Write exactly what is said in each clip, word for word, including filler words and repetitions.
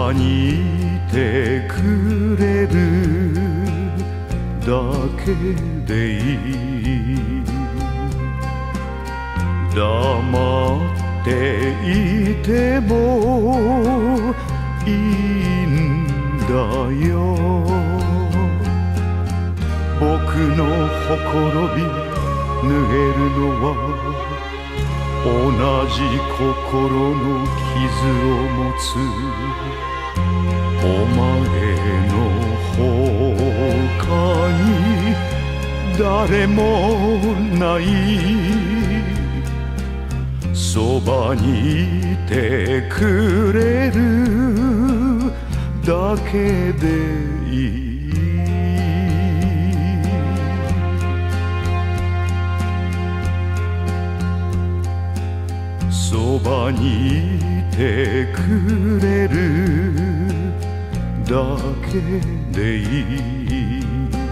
ばにいてくれるだけでいい。黙っていてもいいんだよ。僕のほころび縫えるのは同じ心の傷を持つお前の他に誰もない。そばにいてくれるだけでいい。そばにいてくれるだけでいい。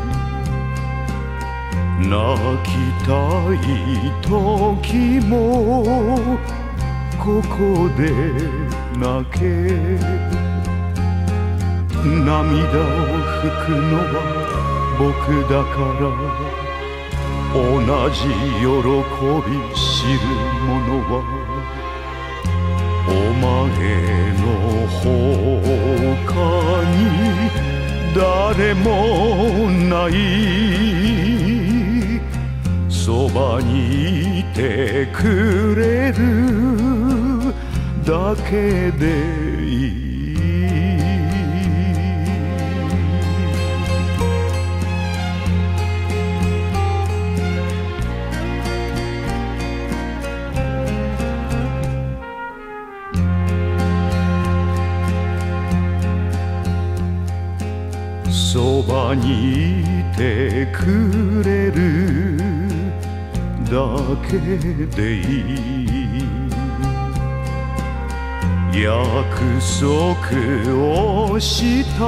泣きたい時もここで泣け。涙を拭くのは僕だから同じ喜び知る者はお前の他に誰もない。そばにいてくれるだけでいい。そばにいてくれるだけでいい。約束をした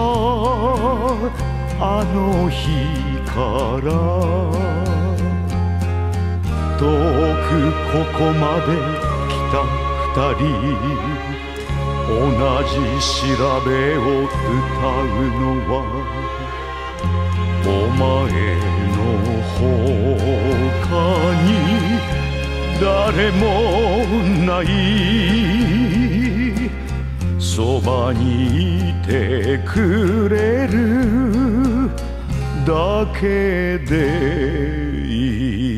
あの日から遠くここまで来た二人。同じ調べを歌うのはお前の他に誰もない。そばにいてくれるだけでいい。